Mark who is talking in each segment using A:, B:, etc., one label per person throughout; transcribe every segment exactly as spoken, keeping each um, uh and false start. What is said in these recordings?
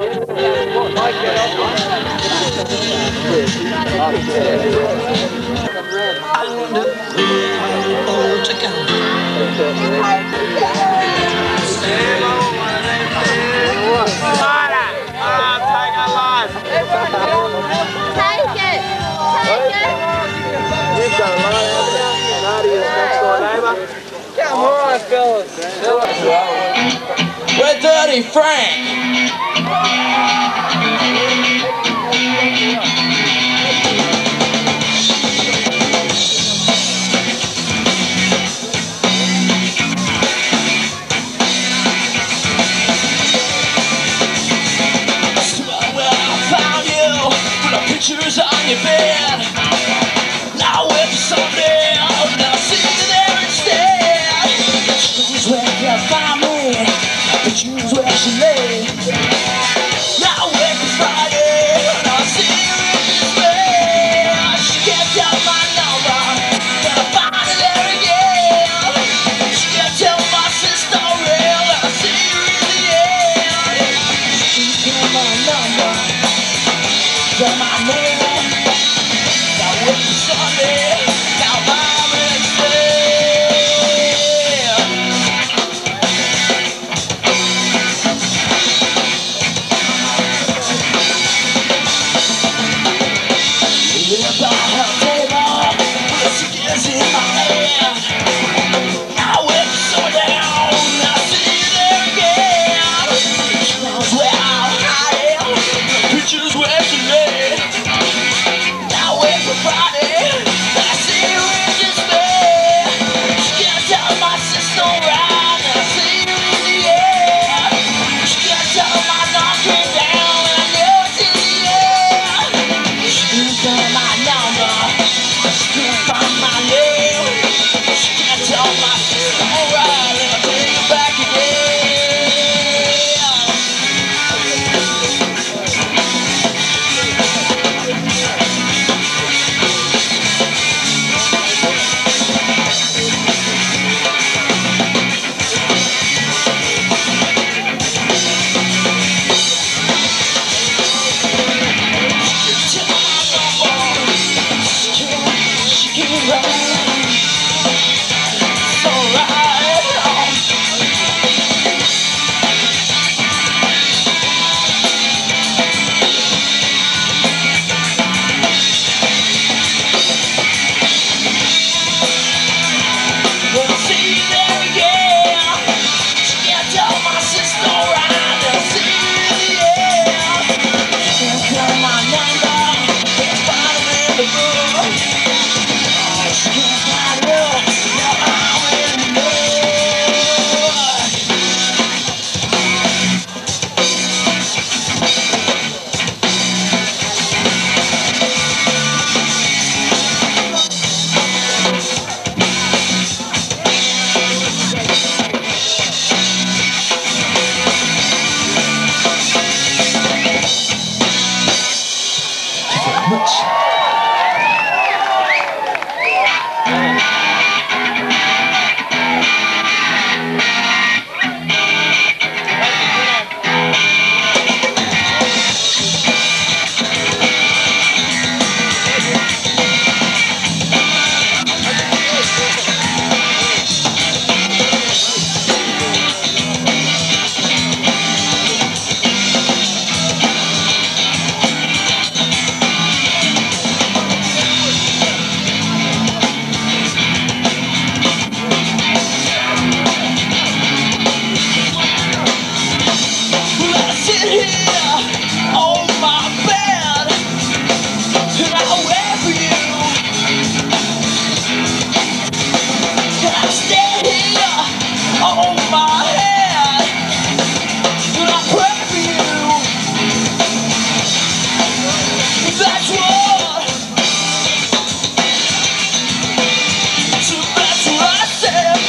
A: Come on, fellas. We're Dirty Frank. Pictures on your bed. Now with someday I'll now see you there instead. Choose where you find me, but choose where she lay. Now with Friday, and I'll see you in despair. She can't tell my number, but I find it there again. She can't tell my sister real, and I'll see you in the end. She can't tell my number, tell my name. Sunday, now I'm live by her table, the cigarettes in my hand. Now it's so down, I see you there again. She knows where I am, the pictures where she lay. Now it's a Friday.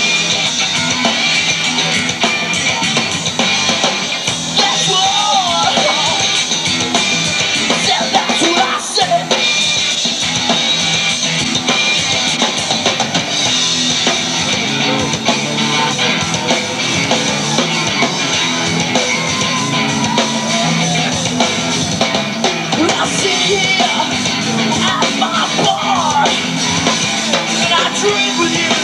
A: That's what here at my bar, and I drink with you.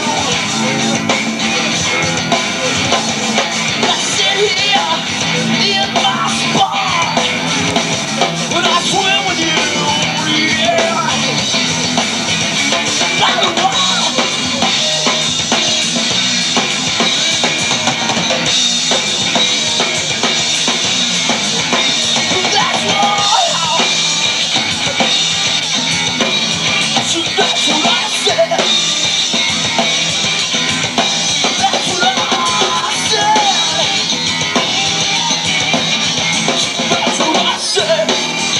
A: I sit here in my spot, and I swim with you. Yeah. Like a wild. That's what, so that's what I said. That's what I said. That's what I said.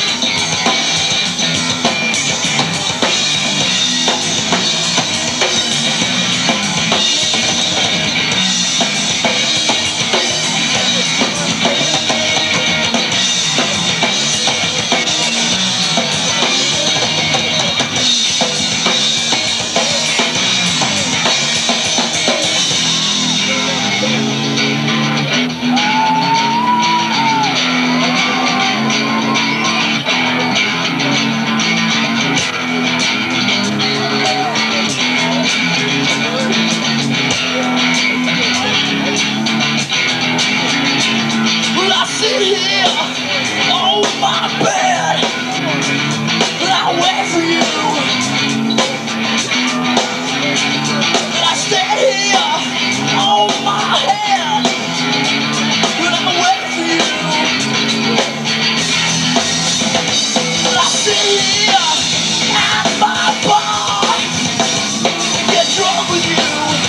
A: Sit here on my bed, and I wait for you. And I stand here on my head, and I wait for you. And I sit here at my bar, get drunk with you.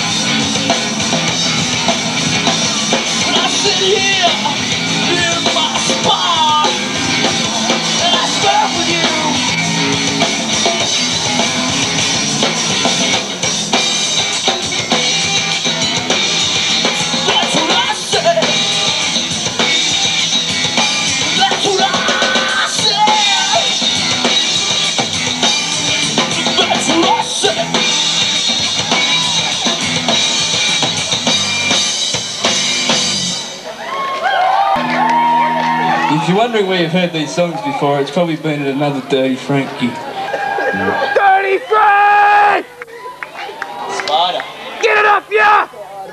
A: And I sit here in my spot, and I surf with you. That's what I said. That's what I said. That's what I said.
B: If you're wondering where you've heard these songs before, it's probably been at another Dirty Frankie.
C: Dirty Frank!
A: Spider.
C: Get it up, yeah!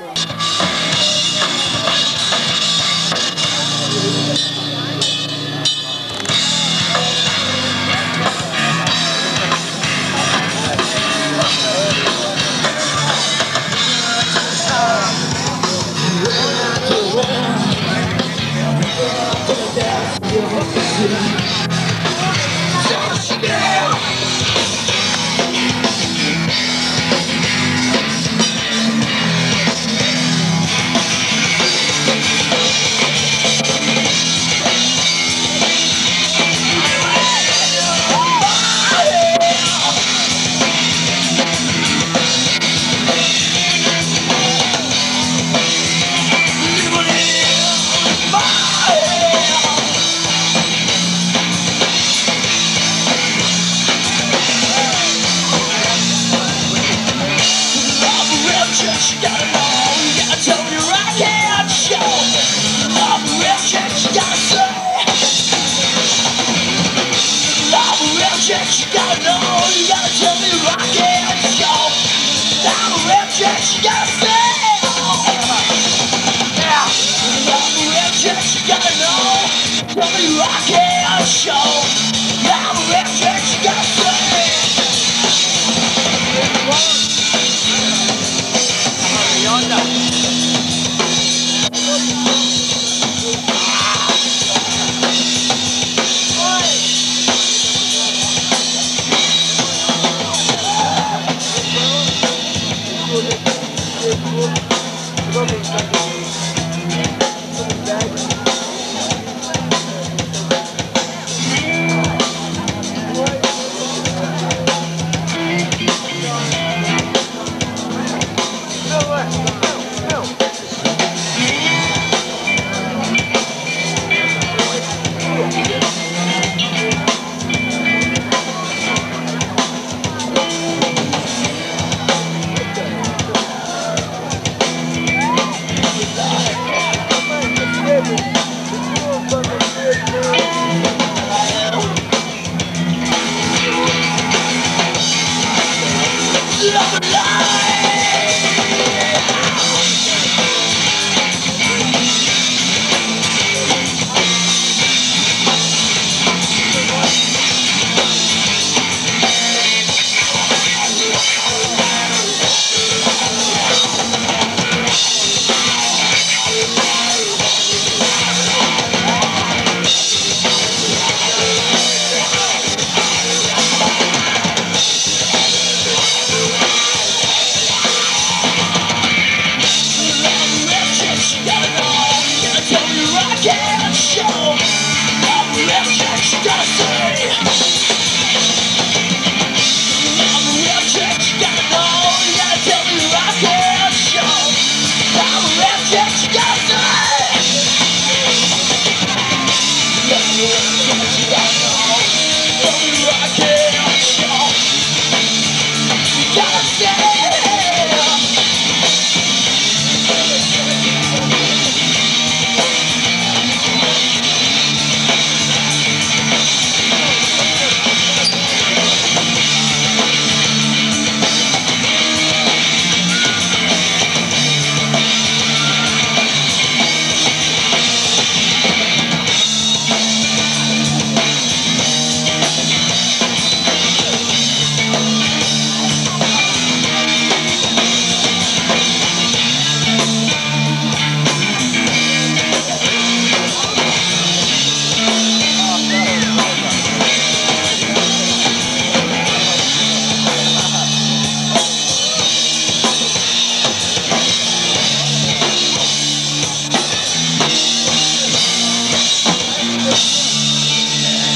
A: You gotta know, you gotta tell me right here on the show. I'm a real chick, you gotta say. I'm a real chick, you gotta know, you gotta tell me right here on the show. I'm a real chick, you gotta say. Yeah. I'm a real chick, you gotta know, tell me right here on the show. I'm a real chick, you gotta say.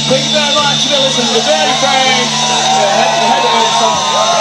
B: Thank you very much for listening to Dirty Frank. Yeah, I had, I had to hear the song.